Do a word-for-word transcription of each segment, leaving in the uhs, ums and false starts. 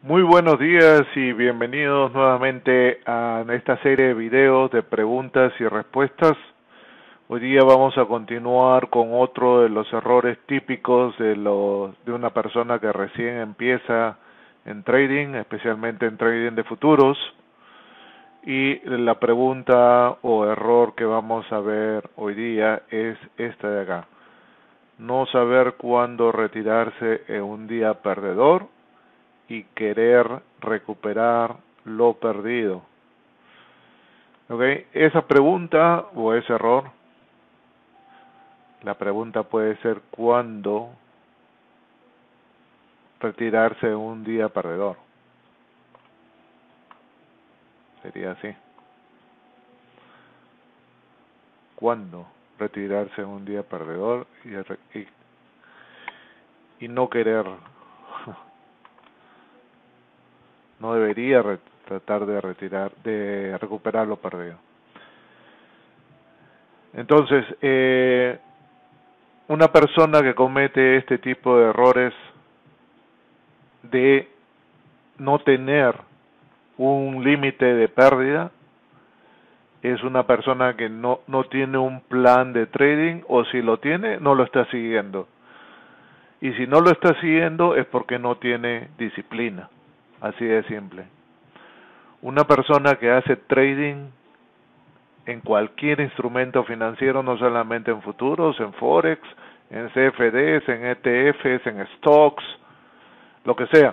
Muy buenos días y bienvenidos nuevamente a esta serie de videos de preguntas y respuestas. Hoy día vamos a continuar con otro de los errores típicos de, los, de una persona que recién empieza en trading, especialmente en trading de futuros. Y la pregunta o error que vamos a ver hoy día es esta de acá. No saber cuándo retirarse en un día perdedor y querer recuperar lo perdido. ¿Ok? Esa pregunta o ese error, la pregunta puede ser ¿cuándo retirarse en un día perdedor? Sería así. ¿Cuándo retirarse en un día perdedor y, y, y no querer, no debería re, tratar de retirar, de recuperar lo perdido? Entonces, eh, una persona que comete este tipo de errores de no tener un límite de pérdida es una persona que no, no tiene un plan de trading, o si lo tiene, no lo está siguiendo. Y si no lo está siguiendo es porque no tiene disciplina. Así de simple. Una persona que hace trading en cualquier instrumento financiero, no solamente en futuros, en forex, en C F Ds, en E T Fs, en stocks, lo que sea,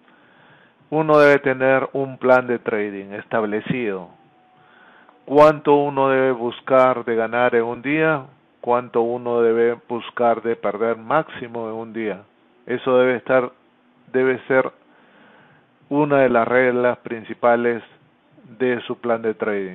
uno debe tener un plan de trading establecido. ¿Cuánto uno debe buscar de ganar en un día? ¿Cuánto uno debe buscar de perder máximo en un día? Eso debe estar, debe ser una de las reglas principales de su plan de trading.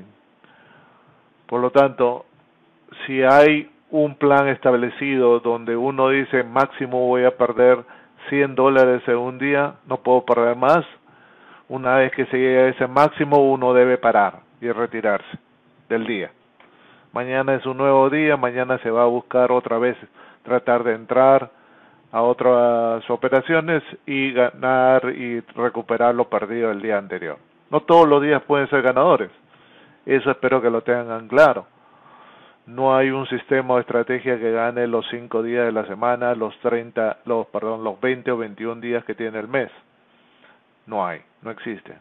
Por lo tanto, si hay un plan establecido donde uno dice máximo voy a perder cien dólares en un día, no puedo perder más, una vez que se llegue a ese máximo uno debe parar y retirarse del día. Mañana es un nuevo día, mañana se va a buscar otra vez tratar de entrar a otras operaciones y ganar y recuperar lo perdido el día anterior. No todos los días pueden ser ganadores, eso espero que lo tengan claro. No hay un sistema o estrategia que gane los cinco días de la semana, los treinta, los perdón, los veinte o veintiún días que tiene el mes. No hay, no existe.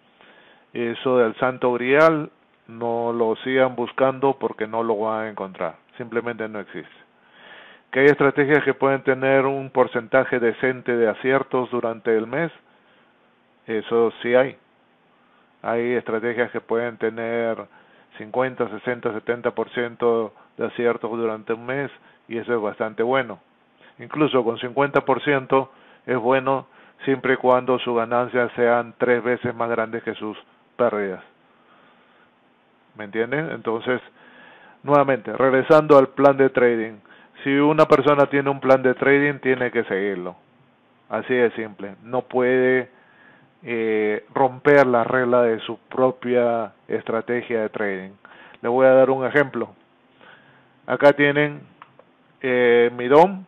Eso del santo grial no lo sigan buscando porque no lo van a encontrar. Simplemente no existe. ¿Que hay estrategias que pueden tener un porcentaje decente de aciertos durante el mes? Eso sí hay. Hay estrategias que pueden tener cincuenta, sesenta, setenta por ciento de aciertos durante un mes y eso es bastante bueno. Incluso con cincuenta por ciento es bueno siempre y cuando sus ganancias sean tres veces más grandes que sus pérdidas. ¿Me entienden? Entonces, nuevamente, regresando al plan de trading. Si una persona tiene un plan de trading, tiene que seguirlo. Así de simple. No puede eh, romper la regla de su propia estrategia de trading. Le voy a dar un ejemplo. Acá tienen eh, mi D O M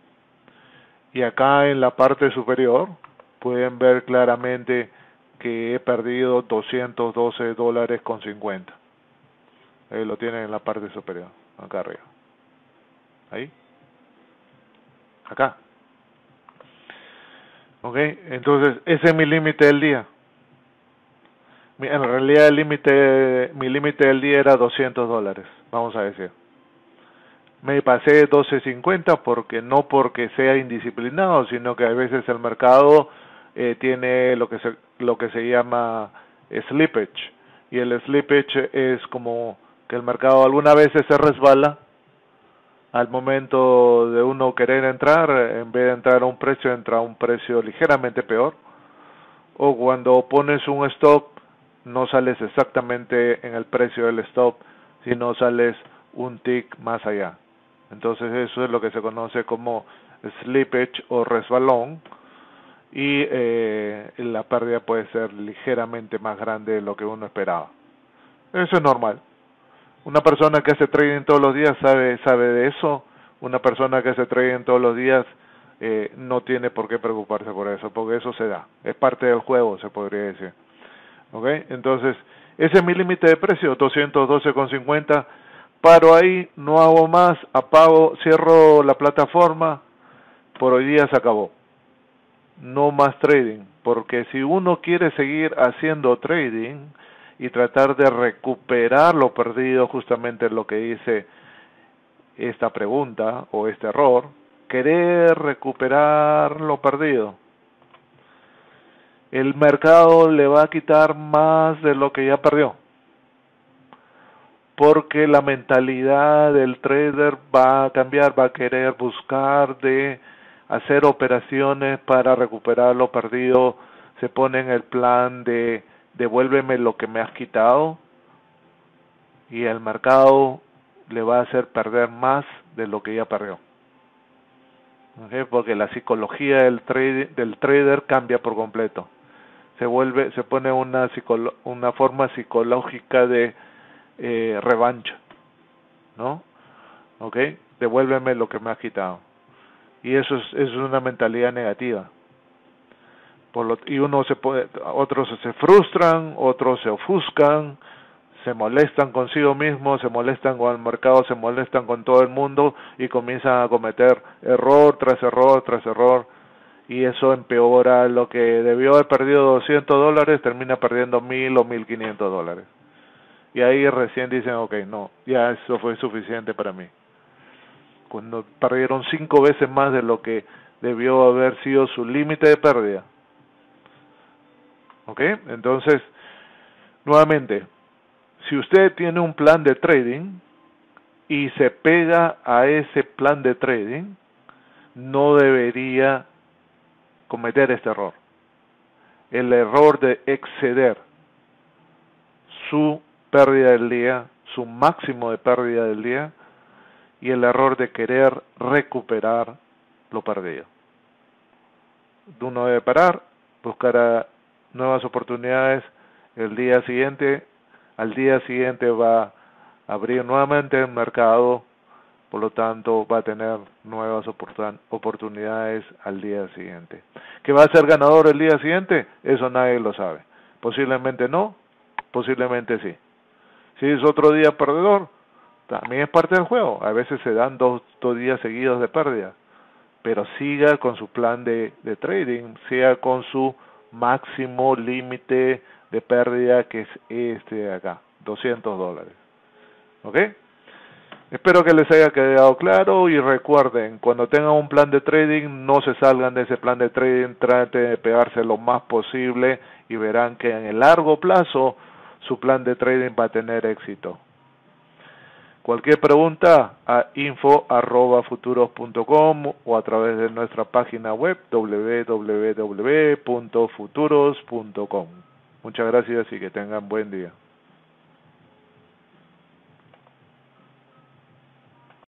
y acá en la parte superior pueden ver claramente que he perdido doscientos doce dólares con cincuenta. Ahí lo tienen en la parte superior, acá arriba. Ahí. Acá. Ok, entonces ese es mi límite del día. En realidad el límite, mi límite del día era doscientos dólares, vamos a decir. Me pasé doce cincuenta porque no porque sea indisciplinado, sino que a veces el mercado eh, tiene lo que se lo que se llama slippage, y el slippage es como que el mercado algunas veces se resbala al momento de uno querer entrar, en vez de entrar a un precio, entra a un precio ligeramente peor, o cuando pones un stop no sales exactamente en el precio del stop, sino sales un tick más allá. Entonces eso es lo que se conoce como slippage o resbalón, y eh, la pérdida puede ser ligeramente más grande de lo que uno esperaba. Eso es normal. Una persona que hace trading todos los días sabe sabe de eso. Una persona que hace trading todos los días eh, no tiene por qué preocuparse por eso, porque eso se da, es parte del juego, se podría decir. ¿Ok? Entonces, ese es mi límite de precio, doscientos doce con cincuenta. Paro ahí, no hago más, apago, cierro la plataforma, por hoy día se acabó. No más trading, porque si uno quiere seguir haciendo trading y tratar de recuperar lo perdido, justamente lo que dice esta pregunta o este error, querer recuperar lo perdido, el mercado le va a quitar más de lo que ya perdió, porque la mentalidad del trader va a cambiar, va a querer buscar de hacer operaciones para recuperar lo perdido, se pone en el plan de devuélveme lo que me has quitado, y el mercado le va a hacer perder más de lo que ya perdió. ¿Okay? Porque la psicología del trader, del trader cambia por completo. Se vuelve, se pone una psicolo, una forma psicológica de eh, revancha, ¿no? ¿Okay? Devuélveme lo que me has quitado. Y eso es, es una mentalidad negativa. Por lo, y uno se puede, otros se frustran, otros se ofuscan, se molestan consigo mismos, se molestan con el mercado, se molestan con todo el mundo y comienzan a cometer error tras error tras error, y eso empeora. Lo que debió haber perdido doscientos dólares termina perdiendo mil o mil quinientos dólares. Y ahí recién dicen, ok, no, ya eso fue suficiente para mí. Cuando perdieron cinco veces más de lo que debió haber sido su límite de pérdida. ¿Ok? Entonces, nuevamente, si usted tiene un plan de trading y se pega a ese plan de trading, no debería cometer este error. El error de exceder su pérdida del día, su máximo de pérdida del día, y el error de querer recuperar lo perdido. Uno debe parar, buscar nuevas oportunidades. El día siguiente, al día siguiente va a abrir nuevamente el mercado, por lo tanto va a tener nuevas oportunidades al día siguiente. ¿Que va a ser ganador el día siguiente? Eso nadie lo sabe. Posiblemente no, posiblemente sí. Si es otro día perdedor, también es parte del juego. A veces se dan dos, dos días seguidos de pérdida, pero siga con su plan de, de trading, siga con su máximo límite de pérdida, que es este de acá, doscientos dólares. ¿Ok? Espero que les haya quedado claro, y recuerden, cuando tengan un plan de trading, no se salgan de ese plan de trading, traten de pegarse lo más posible y verán que en el largo plazo su plan de trading va a tener éxito. Cualquier pregunta a info arroba futuros punto com o a través de nuestra página web doble u doble u doble u punto futuros punto com. Muchas gracias y que tengan buen día.